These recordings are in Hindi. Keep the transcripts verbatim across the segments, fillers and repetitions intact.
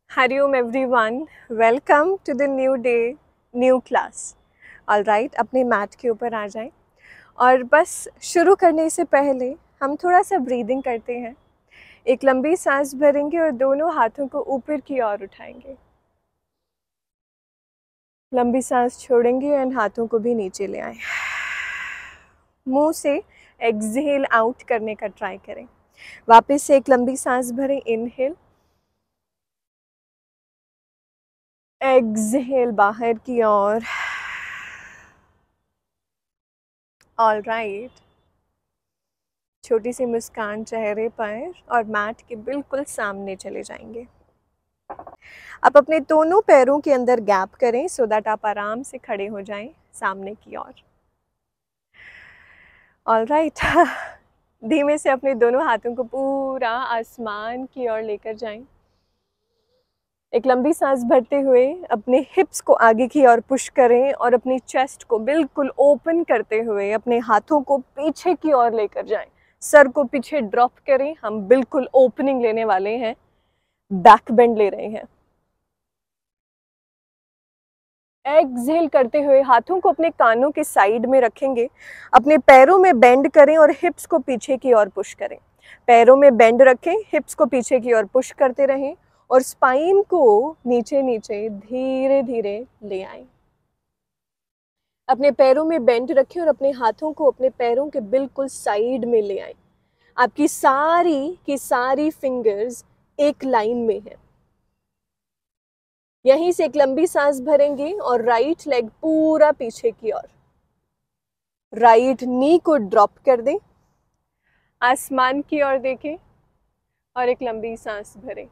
Hariom everyone, welcome to the new day, new class. All right, अपने मैट के ऊपर आ जाएं और बस शुरू करने से पहले हम थोड़ा सा ब्रीदिंग करते हैं। एक लंबी सांस भरेंगे और दोनों हाथों को ऊपर की ओर उठाएंगे। लंबी सांस छोड़ेंगे और हाथों को भी नीचे ले आएं। मुंह से एक्सहेल आउट करने का ट्राई करें। वापस से एक लंबी सांस भरें, इनहेल, एक्सहेल बाहर की ओर। ऑल राइट, छोटी सी मुस्कान चेहरे पर और मैट के बिल्कुल सामने चले जाएंगे। आप अपने दोनों पैरों के अंदर गैप करें सो दैट आप आराम से खड़े हो जाएं सामने की ओर। ऑल राइट, धीमे से अपने दोनों हाथों को पूरा आसमान की ओर लेकर जाएं। एक लंबी सांस भरते हुए अपने हिप्स को आगे की ओर पुश करें और अपनी चेस्ट को बिल्कुल ओपन करते हुए अपने हाथों को पीछे की ओर लेकर जाएं। सर को पीछे ड्रॉप करें, हम बिल्कुल ओपनिंग लेने वाले हैं, बैक बेंड ले रहे हैं। एक्सहेल करते हुए हाथों को अपने कानों के साइड में रखेंगे, अपने पैरों में बेंड करें और हिप्स को पीछे की ओर पुश करें। पैरों में बेंड रखें, हिप्स को पीछे की ओर पुश करते रहें और स्पाइन को नीचे नीचे धीरे धीरे ले आएं। अपने पैरों में बेंड रखें और अपने हाथों को अपने पैरों के बिल्कुल साइड में ले आएं। आपकी सारी की सारी फिंगर्स एक लाइन में है। यहीं से एक लंबी सांस भरेंगे और राइट लेग पूरा पीछे की ओर। राइट नी को ड्रॉप कर दें, आसमान की ओर देखें और एक लंबी सांस भरें।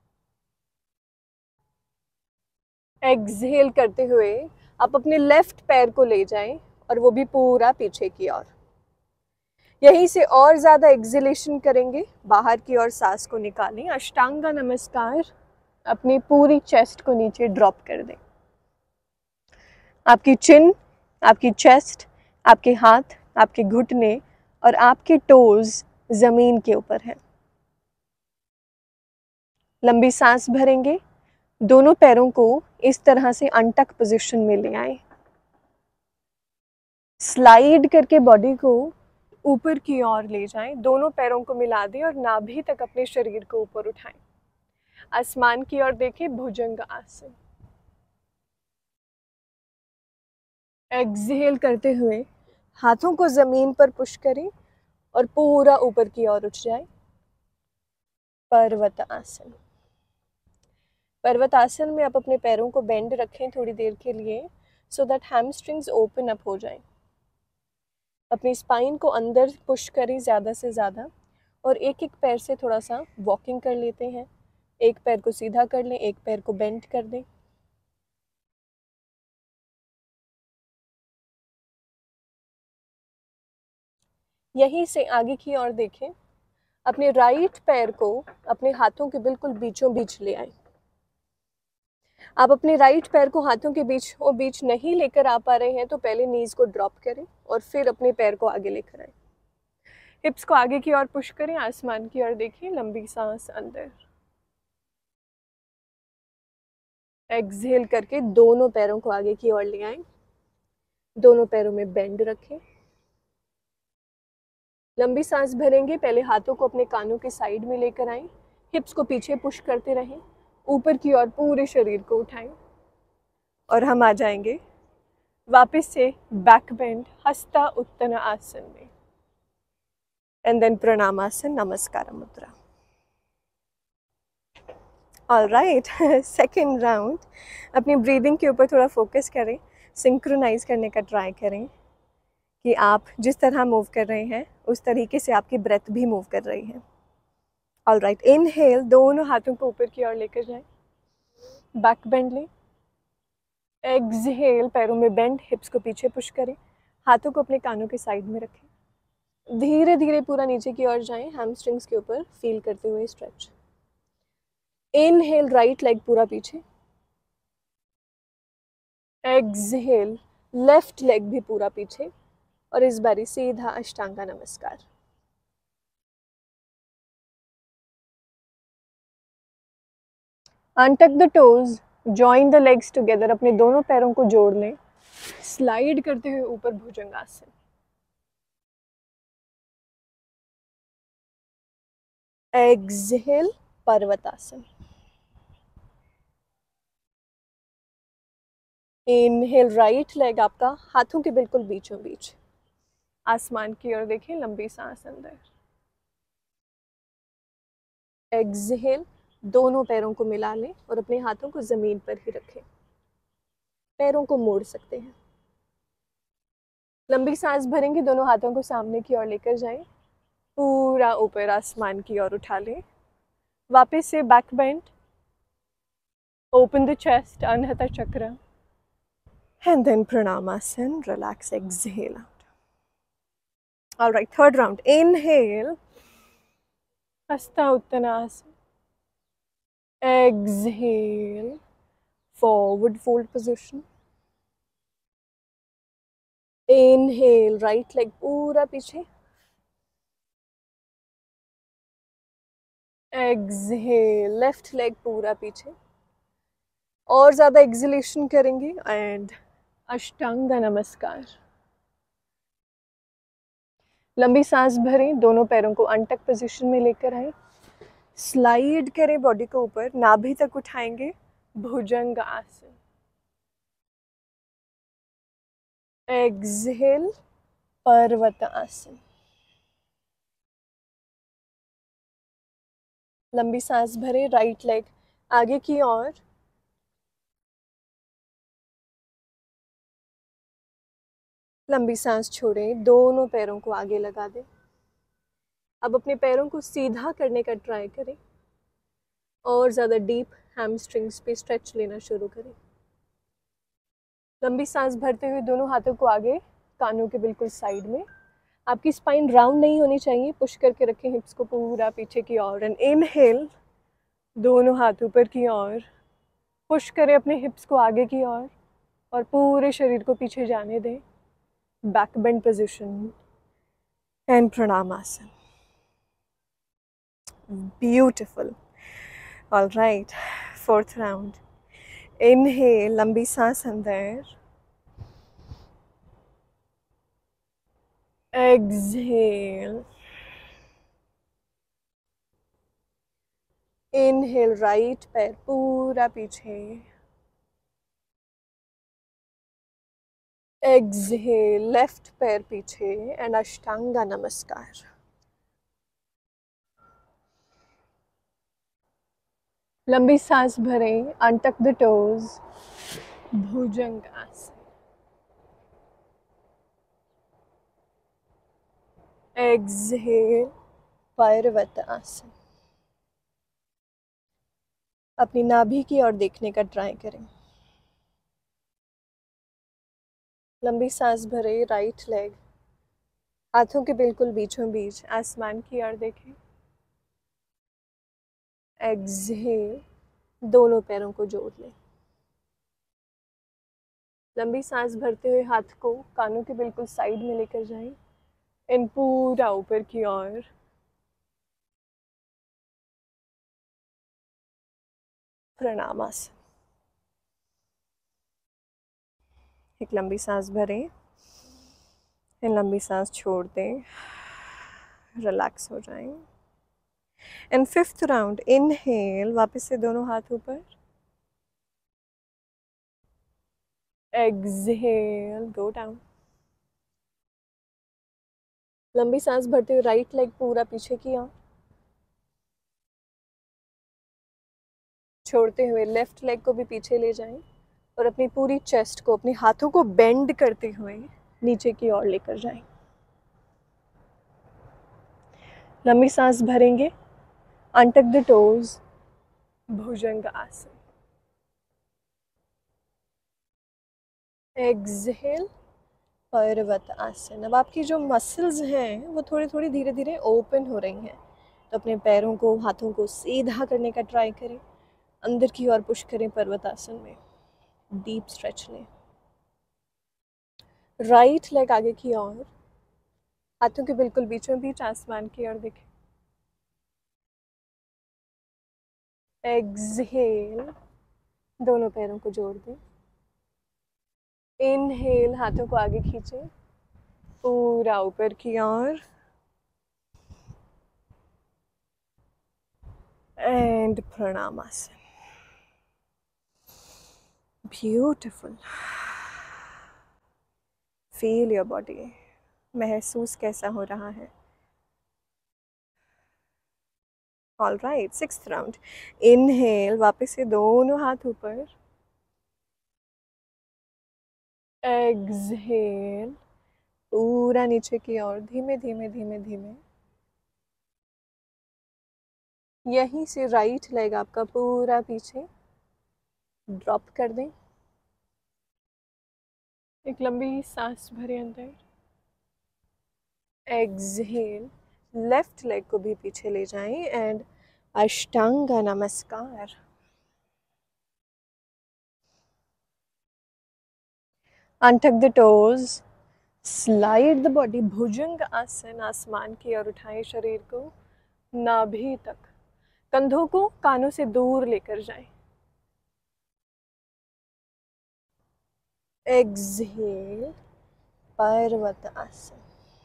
एक्सहेल करते हुए आप अपने लेफ्ट पैर को ले जाएं और वो भी पूरा पीछे की ओर। यहीं से और ज़्यादा एक्सहेलेशन करेंगे, बाहर की ओर सांस को निकालें। अष्टांगा नमस्कार, अपनी पूरी चेस्ट को नीचे ड्रॉप कर दें। आपकी चिन, आपकी चेस्ट, आपके हाथ, आपके घुटने और आपके टोज जमीन के ऊपर हैं। लंबी सांस भरेंगे, दोनों पैरों को इस तरह से अनटक पोजीशन में ले आए। स्लाइड करके बॉडी को ऊपर की ओर ले जाएं, दोनों पैरों को मिला दें और नाभि तक अपने शरीर को ऊपर उठाएं। आसमान की ओर देखें, भुजंग आसन। एक्सहेल करते हुए हाथों को जमीन पर पुश करें और पूरा ऊपर की ओर उठ जाए। पर्वत आसन। पर्वत आसन में आप अपने पैरों को बेंड रखें थोड़ी देर के लिए so that hamstrings open up हो जाएं। अपनी स्पाइन को अंदर पुश करें ज़्यादा से ज़्यादा और एक एक पैर से थोड़ा सा वॉकिंग कर लेते हैं। एक पैर को सीधा कर लें, एक पैर को बेंड कर दें। यहीं से आगे की ओर देखें, अपने राइट पैर को अपने हाथों के बिल्कुल बीचों बीच ले आए। आप अपने राइट पैर को हाथों के बीच और बीच नहीं लेकर आ पा रहे हैं तो पहले नीज को ड्रॉप करें और फिर अपने पैर को आगे लेकर आए। हिप्स को आगे की ओर पुश करें, आसमान की ओर देखिए, लंबी सांस अंदर। एक्सहेल करके दोनों पैरों को आगे की ओर ले आए, दोनों पैरों में बेंड रखें। लंबी सांस भरेंगे, पहले हाथों को अपने कानों के साइड में लेकर आएं, हिप्स को पीछे पुश करते रहें, ऊपर की ओर पूरे शरीर को उठाएं और हम आ जाएंगे वापस से बैक बेंड हस्ता उत्तना आसन में एंड देन प्रणामासन, नमस्कार मुद्रा। All right, second round. अपनी ब्रीदिंग के ऊपर थोड़ा फोकस करें, सिंक्रोनाइज करने का ट्राई करें कि आप जिस तरह मूव कर रहे हैं उस तरीके से आपकी ब्रेथ भी मूव कर रही है। ऑल राइट, इनहेल, दोनों हाथों को ऊपर की ओर लेकर जाएं, बैक बेंड लें। एक्सहेल, पैरों में बेंड, हिप्स को पीछे पुश करें, हाथों को अपने कानों के साइड में रखें। धीरे धीरे पूरा नीचे की ओर जाएं, हैमस्ट्रिंग्स के ऊपर फील करते हुए स्ट्रेच। इनहेल, राइट लेग पूरा पीछे। एक्सहेल, लेफ्ट लेग भी पूरा पीछे और इस बारी सीधा अष्टांगा नमस्कार। Untuck the toes, join the legs together, अपने दोनों पैरों को जोड़ लें, स्लाइड करते हुए ऊपर भुजंगासन। एक्सहेल पर्वतासन। इनहेल राइट लेग आपका हाथों के बिल्कुल बीचों बीच, आसमान की ओर देखें, लंबी सांस अंदर। एक्सहेल दोनों पैरों को मिला लें और अपने हाथों को जमीन पर ही रखें, पैरों को मोड़ सकते हैं। लंबी सांस भरेंगे, दोनों हाथों को सामने की ओर लेकर जाएं, पूरा ऊपर आसमान की ओर उठा लें। वापस से back bend, open the chest, अनहता चक्र, and then Pranamasana, relax, exhale out. All right, third round. Inhale, Hasta Uttanasana. Exhale, forward fold position. Inhale, right leg पूरा पीछे. Exhale, left leg पूरा पीछे. और ज़्यादा exhalation करेंगे and अष्टांगा नमस्कार. लंबी सांस भरें, दोनों पैरों को अनटक पोजीशन में लेकर आए, स्लाइड करें बॉडी को ऊपर, नाभि तक उठाएंगे, भुजंग आसन। एक्सहेल पर्वत आसन। लंबी सांस भरें, राइट लेग आगे की ओर, लंबी सांस छोड़ें, दोनों पैरों को आगे लगा दें। अब अपने पैरों को सीधा करने का ट्राई करें और ज़्यादा डीप हैमस्ट्रिंग्स पे स्ट्रेच लेना शुरू करें। लंबी सांस भरते हुए दोनों हाथों को आगे, कानों के बिल्कुल साइड में। आपकी स्पाइन राउंड नहीं होनी चाहिए, पुश करके रखें हिप्स को पूरा पीछे की ओर। एंड इनहेल, दोनों हाथ ऊपर की ओर, पुश करें अपने हिप्स को आगे की ओर और पूरे शरीर को पीछे जाने दें। बैक बेंड पोजीशन एंड प्रणामासन। Beautiful. All right, fourth round. Inhale, लंबी सांस अंदर, एक्सहेल, इनहेल, राइट पैर पूरा पीछे, एक्सहेल, लेफ्ट पैर पीछे एंड अष्टांगा नमस्कार। लंबी सांस भरें, अनटक द टोज, भुजंग आसन। एक्सहेल पर्वत आसन। अपनी नाभि की ओर देखने का ट्राई करें। लंबी सांस भरें, राइट लेग हाथों के बिल्कुल बीचों बीच, आसमान की ओर देखें। एक्सहेल, दोनों पैरों को जोड़ लें। लंबी सांस भरते हुए हाथ को कानों के बिल्कुल साइड में लेकर जाएं, इन पूरा ऊपर की ओर। प्रणामासन। एक लंबी सांस भरें, इन लंबी सांस छोड़ दें, रिलैक्स हो जाएं। एंड फिफ्थ राउंड, इनहेल, वापस से दोनों हाथ ऊपर, एक्सहेल, गो डाउन। लंबी सांस भरते हुए राइट लेग पूरा पीछे की ओर, छोड़ते हुए लेफ्ट लेग को भी पीछे ले जाएं और अपनी पूरी चेस्ट को अपने हाथों को बेंड करते हुए नीचे की ओर लेकर जाएं। लंबी सांस भरेंगे, अनटक द टोज, भुजंग आसन। एक्सहेल पर्वत आसन। अब आपकी जो मसल्स हैं वो थोड़ी थोड़ी धीरे धीरे ओपन हो रही हैं, तो अपने पैरों को, हाथों को सीधा करने का ट्राई करें, अंदर की ओर पुश करें पर्वत आसन में, डीप स्ट्रेच लें। राइट लेग आगे की ओर, हाथों के बिल्कुल बीचों बीच, आसमान की ओर देखें। एक्सहेल, दोनों पैरों को जोड़ दें। इनहेल, हाथों को आगे खींचें पूरा ऊपर की ओर। एंड प्रणामासन। ब्यूटिफुल। फील योर बॉडी, महसूस कैसा हो रहा है। All right, sixth round. Inhale, वापस से दोनों हाथ ऊपर। एक्सहेल, पूरा नीचे की ओर, धीमे धीमे धीमे धीमे। यहीं से राइट लेग आपका पूरा पीछे ड्रॉप कर दें। एक लंबी सांस भरें अंदर। एक्सहेल, लेफ्ट लेग को भी पीछे ले जाएं एंड अष्टांगा नमस्कार। Untuck the toes, slide the body, भुजंग आसन, आसमान की ओर उठाएं शरीर को नाभि तक। कंधों को कानों से दूर लेकर जाएं। एक्सहेल, पर्वत आसन।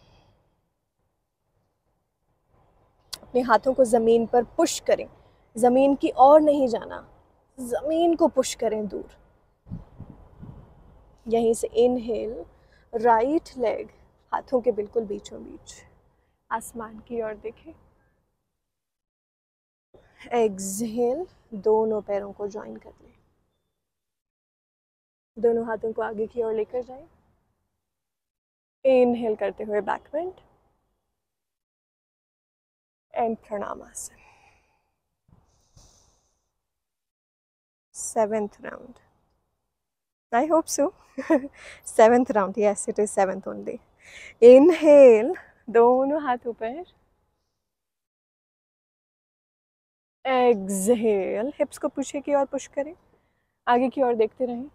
अपने हाथों को ज़मीन पर पुश करें, ज़मीन की ओर नहीं जाना, ज़मीन को पुश करें दूर। यहीं से इनहेल, राइट लेग हाथों के बिल्कुल बीचों बीच, आसमान की ओर देखें। एक्सहेल, दोनों पैरों को ज्वाइन कर लें। दोनों हाथों को आगे की ओर लेकर जाएं। इनहेल करते हुए बैक बेंड एंड प्रणामासन। Seventh round. I hope so. Seventh round. Yes, it is seventh only. Inhale, दोनों हाथ ऊपर। Exhale, hips को पीछे की ओर पुश करें, आगे की ओर देखते रहें।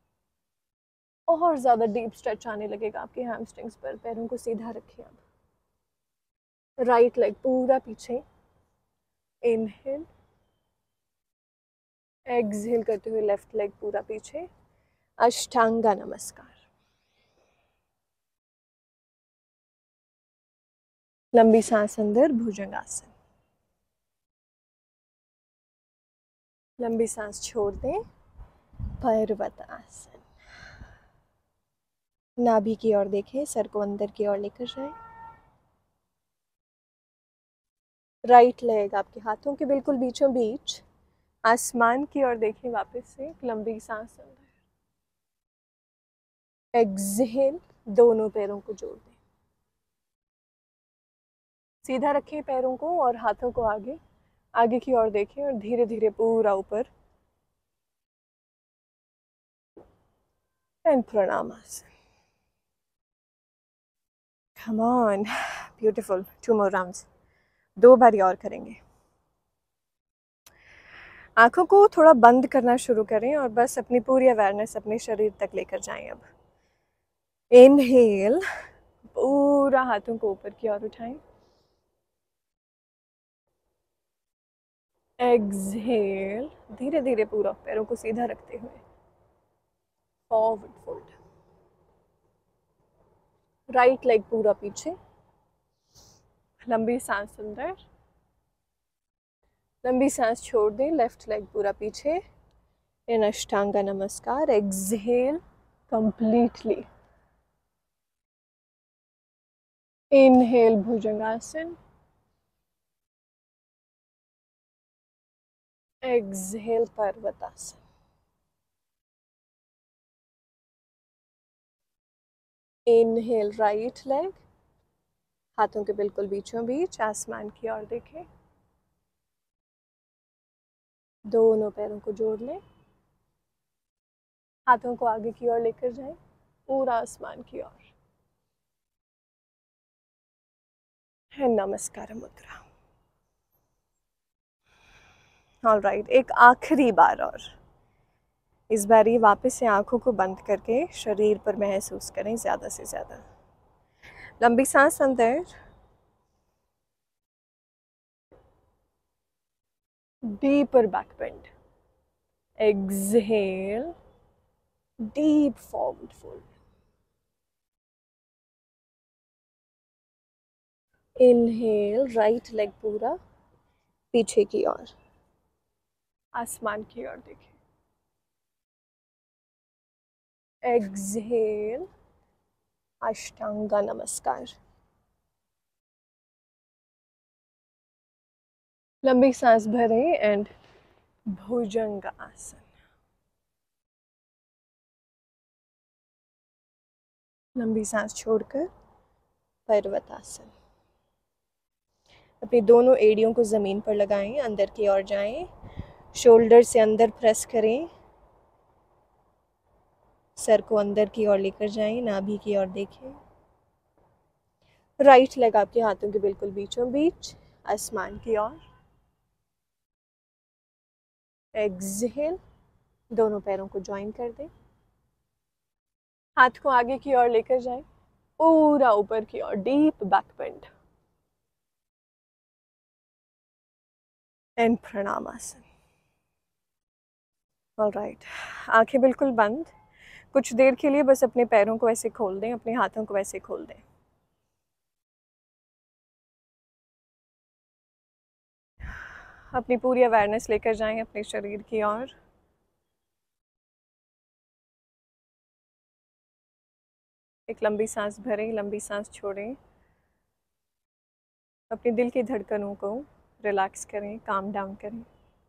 और ज़्यादा डीप स्ट्रेच आने लगेगा आपके हैमस्ट्रिंग्स पर। पैरों को सीधा रखिए अब। राइट लेग पूरा पीछे। इनहेल, एक्सहेल करते हुए लेफ्ट लेग पूरा पीछे। अष्टांगा नमस्कार। लंबी सांस अंदर, भुजंगासन। लंबी सांस छोड़ दें, पर्वत आसन। नाभि की ओर देखें, सर को अंदर की ओर लेकर जाएं। राइट लेग आपके हाथों के बिल्कुल बीचों बीच, आसमान की ओर देखें। वापस से एक लंबी सांस अंदर। एक्सहेल, दोनों पैरों को जोड़ दें। सीधा रखें पैरों को और हाथों को आगे आगे की ओर देखें और धीरे धीरे पूरा ऊपर। एंड प्रणामासन। Come on, beautiful. Two more rounds, दो बारी और करेंगे। आंखों को थोड़ा बंद करना शुरू करें और बस अपनी पूरी अवेयरनेस अपने शरीर तक लेकर जाएं। अब इनहेल, पूरा हाथों को ऊपर की ओर उठाएं। एक्सहेल, धीरे धीरे पूरा पैरों को सीधा रखते हुए फॉरवर्ड फोल्ड। राइट लेग पूरा पीछे। लंबी सांस अंदर, लंबी सांस छोड़ दें। लेफ्ट लेग पूरा पीछे इन अष्टांगा नमस्कार। Exhale completely. इनहेल, भुजंगासन। एक्सहेल, पर्वतासन। इनहेल, राइट लेग हाथों के बिल्कुल बीचों बीच, आसमान की ओर देखें। दोनों पैरों को जोड़ लें, हाथों को आगे की ओर लेकर जाएं, पूरा आसमान की ओर। है नमस्कार मुद्रा। ऑल राइट, एक आखिरी बार और। इस बार ये वापस से आंखों को बंद करके शरीर पर महसूस करें ज़्यादा से ज़्यादा। लंबी सांस अंदर, deeper back bend. Exhale, deep forward fold. Inhale, right leg पूरा पीछे की ओर, आसमान की ओर देखें. Exhale, अष्टांगा नमस्कार. लंबी सांस भरें एंड भुजंग आसन. लंबी सांस छोड़कर पर्वतासन. अपनी दोनों एड़ियों को ज़मीन पर लगाएं, अंदर की ओर जाएं, शोल्डर से अंदर प्रेस करें, सर को अंदर की ओर लेकर जाएं, नाभि की ओर देखें. राइट लेग आपके हाथों के बिल्कुल बीचों बीच, आसमान की ओर. एक्सहेल, दोनों पैरों को ज्वाइन कर दें. हाथ को आगे की ओर लेकर जाएं, पूरा ऊपर की ओर, डीप बैक बेंड. एंड प्रणामासन. ऑलराइट, आंखें बिल्कुल बंद. कुछ देर के लिए बस अपने पैरों को ऐसे खोल दें, अपने हाथों को ऐसे खोल दें. अपनी पूरी अवेयरनेस लेकर जाएं अपने शरीर की ओर. एक लंबी सांस भरें, लंबी सांस छोड़ें. अपने दिल की धड़कनों को रिलैक्स करें, काम डाउन करें.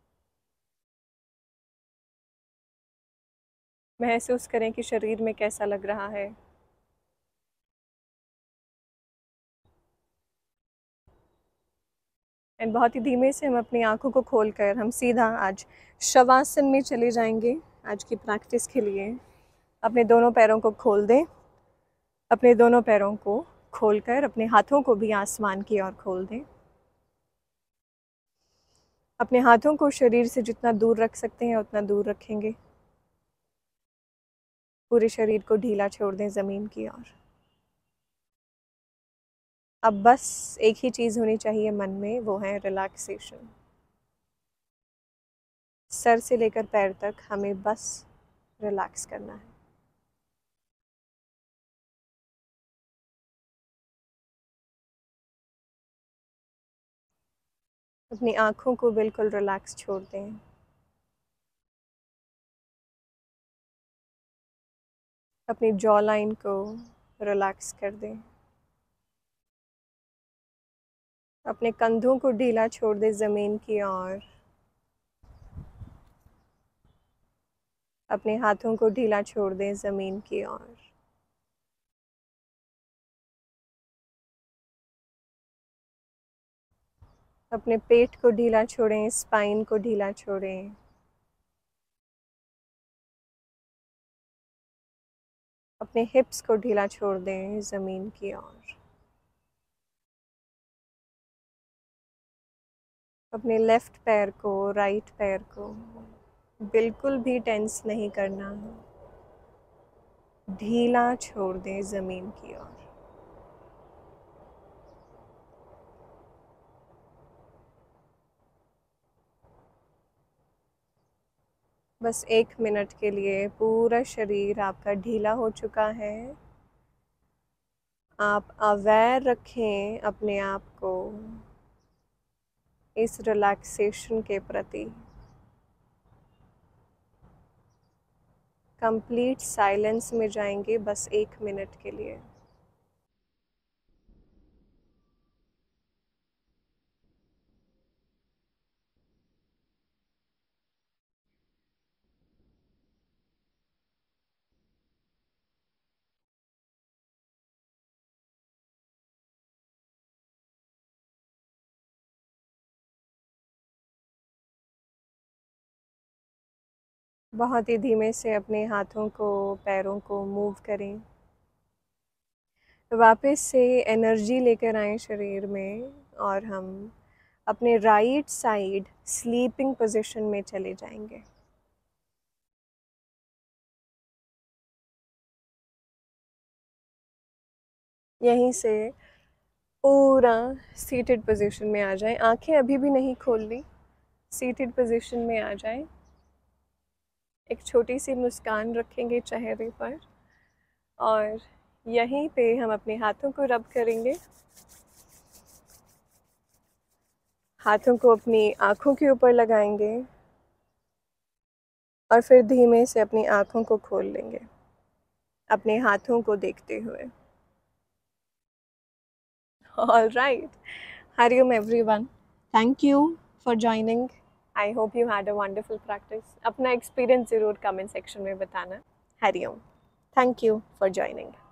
महसूस करें कि शरीर में कैसा लग रहा है. एंड बहुत ही धीमे से हम अपनी आंखों को खोलकर हम सीधा आज शवासन में चले जाएंगे. आज की प्रैक्टिस के लिए अपने दोनों पैरों को खोल दें. अपने दोनों पैरों को खोलकर अपने हाथों को भी आसमान की ओर खोल दें. अपने हाथों को शरीर से जितना दूर रख सकते हैं उतना दूर रखेंगे. पूरे शरीर को ढीला छोड़ दें ज़मीन की ओर. अब बस एक ही चीज़ होनी चाहिए मन में, वो है रिलैक्सेशन. सर से लेकर पैर तक हमें बस रिलैक्स करना है. अपनी आँखों को बिल्कुल रिलैक्स छोड़ दें. अपनी जॉ लाइन को रिलैक्स कर दें. अपने कंधों को ढीला छोड़ दें ज़मीन की ओर. अपने हाथों को ढीला छोड़ दें ज़मीन की ओर. अपने पेट को ढीला छोड़ें, स्पाइन को ढीला छोड़ें. अपने हिप्स को ढीला छोड़ दें ज़मीन की ओर. अपने लेफ़्ट पैर को, राइट पैर को बिल्कुल भी टेंस नहीं करना. ढीला छोड़ दें ज़मीन की ओर. बस एक मिनट के लिए पूरा शरीर आपका ढीला हो चुका है. आप अवेयर रखें अपने आप को इस रिलैक्सेशन के प्रति. कंप्लीट साइलेंस में जाएंगे बस एक मिनट के लिए. बहुत ही धीमे से अपने हाथों को, पैरों को मूव करें. वापस से एनर्जी लेकर आएं शरीर में और हम अपने राइट साइड स्लीपिंग पोजीशन में चले जाएंगे. यहीं से पूरा सीटेड पोजीशन में आ जाएं. आंखें अभी भी नहीं खोल ली. सीटेड पोजीशन में आ जाएं। एक छोटी सी मुस्कान रखेंगे चेहरे पर और यहीं पे हम अपने हाथों को रब करेंगे। हाथों को अपनी आँखों के ऊपर लगाएंगे और फिर धीमे से अपनी आँखों को खोल लेंगे अपने हाथों को देखते हुए। All right. Hariom everyone. Thank you for joining. I hope you had a wonderful practice. अपना experience ज़रूर comment section में बताना. Hariom. Thank you for joining.